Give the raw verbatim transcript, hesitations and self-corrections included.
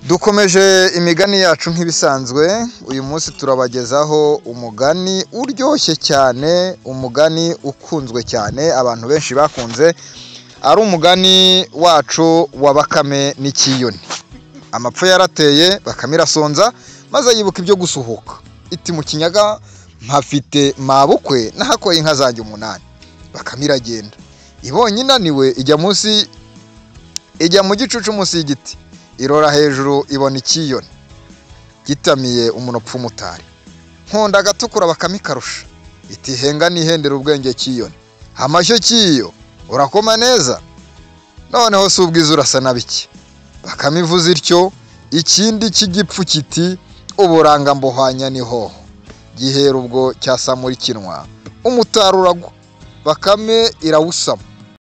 Dukomeje imigani yacu nk'ibisanzwe. Uyu munsi turabagezaho umugani uryoshye cyane, umugani ukunzwe cyane, abantu benshi bakunze, ari umugani wacu wa Bakame n'Ikiyoni. Amapfa yarateye, Bakame irasonza maze yibuka ibyo gusuhuka, iti mu kinyaga mpafite mabukwe nahakoye inka zanjye umunani. Bakame iragenda, ibonye inaniwe ijya munsi ijya mu gicucu munsi y'igiti, irora hejuru ibona Ikiyoni gitamiye umunopfu umutari. Nkonda gatukura Bakame ikarusha, iti henga nihendera ubwenge Kiyoni, amashyo kiyo urakoma neza, noneho si ubwiza urasa na biki. Bakame ivuze ityo, ikindi cy'igipfu kiti uburanga mbuhwanya nihoho, gihera ubwo cyasamura ikinwa umutari uragwa. Bakame irawusama,